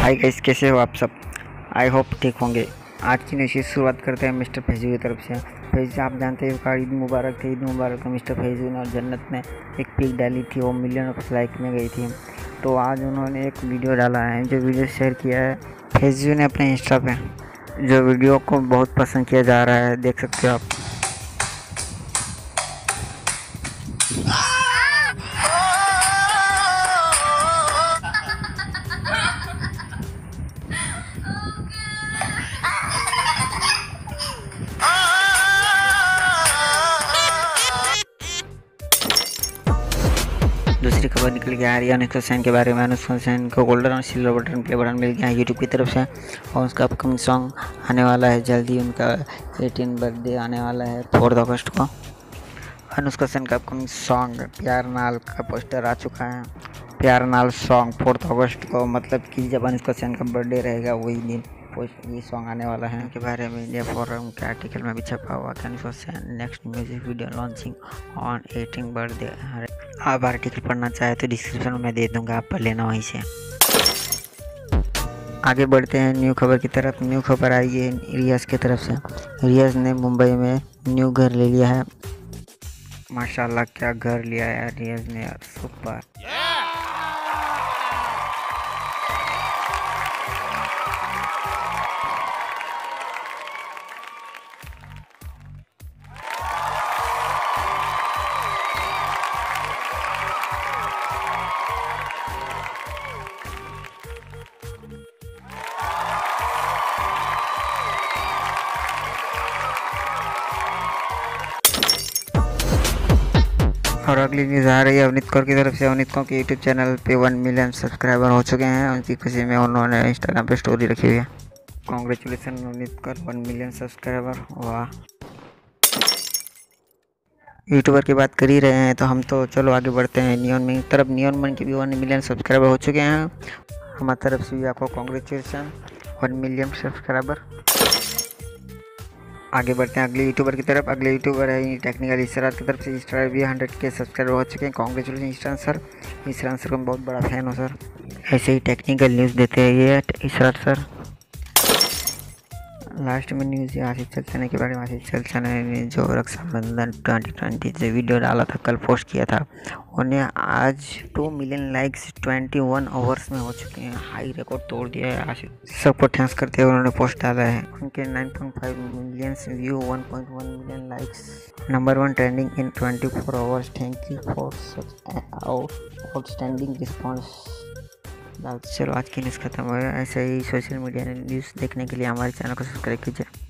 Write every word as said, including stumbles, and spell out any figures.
Hi guys, कैसे हो आप सब। आई होप ठीक होंगे। आज की न्यूज़ की शुरुआत करते हैं मिस्टर फैजू की तरफ से। फैजू आप जानते हैं का ईद मुबारक थे। ईद मुबारक का मिस्टर फैजू ने और जन्नत ने एक पिक डाली थी, वो मिलियन ऑफ लाइक में गई थी। तो आज उन्होंने एक वीडियो डाला है, जो वीडियो शेयर किया है फैजू ने अपने इंस्टा पे, जो वीडियो को बहुत पसंद किया जा रहा है। देख सकते हो आप। दूसरी खबर निकल के आ रही है अनुष्का सेन के बारे में। अनुष्का सेन को गोल्डन और सिल्वर बटन प्ले बटन मिल गया है यूट्यूब की तरफ से, और उसका अपकमिंग सॉन्ग आने वाला है जल्दी। उनका एटीन बर्थडे आने वाला है फोर्थ अगस्त को। अनुष्का सेन का अपकमिंग सॉन्ग प्यार नाल का पोस्टर आ चुका है। प्यार नाल सॉन्ग फोर्थ अगस्त को, मतलब कि जब अनुष्का सेन का बर्थडे रहेगा वही दिन ये सॉन्ग आने वाला है। के बारे में इंडिया फोरम के आर्टिकल में भी छपा हुआ कि Anushka Sen next music video launching on eighteen birthday. आप आर्टिकल पढ़ना चाहे तो डिस्क्रिप्शन में दे दूंगा, आप पढ़ लेना वहीं से। आगे बढ़ते हैं न्यू खबर की तरफ। न्यू खबर आई है रियाज की तरफ से। रियाज ने मुंबई में न्यू घर ले लिया है। माशाल्लाह, क्या घर लिया है रियाज ने यार, सुपर। और अगली न्यूज़ आ रही है अवनीत कौर की तरफ से। अवनीत कौर के यूट्यूब चैनल पे वन मिलियन सब्सक्राइबर हो चुके हैं। उनकी खुशी में उन्होंने इंस्टाग्राम पे स्टोरी रखी हुई है। Congratulation Avneet Kaur, one million subscriber, वाह। यूट्यूबर की बात कर ही रहे हैं तो हम तो चलो आगे बढ़ते हैं नियॉन मन की तरफ। नियॉन मन के भी वन मिलियन सब्सक्राइबर हो चुके हैं। हमारी तरफ से भी आपको कॉन्ग्रेचुलेसन, वन मिलियन सब्सक्राइबर। आगे बढ़ते हैं अगले यूट्यूबर की तरफ। अगले यूट्यूबर है टेक्निकल इसरार की तरफ से। इसरार भी हंड्रेड के सब्सक्राइबर हो चुके हैं। Congratulation Israr sir. Israr sir का मैं बहुत बड़ा फैन हूँ सर। ऐसे ही टेक्निकल न्यूज़ देते रहिए इसरार सर। लास्ट में न्यूज़ आशीष चंचल के बारे में। आशीष चंचल ने जो रक्षाबंधन ट्वेंटी ट्वेंटी से वीडियो डाला था, कल पोस्ट किया था, उन्हें आज two million likes twenty one hours में हो चुके हैं। हाई रिकॉर्ड तोड़ दिया है आशीष। सबको थैंक्स करते हुए उन्होंने पोस्ट डाला है। उनके nine point five million view, one point one million likes, number one trending in twenty four hours. Thank you for such outstanding response. चलो आज की न्यूज़ खत्म हो गया। ऐसे ही सोशल मीडिया न्यूज़ देखने के लिए हमारे चैनल को सब्सक्राइब कीजिए।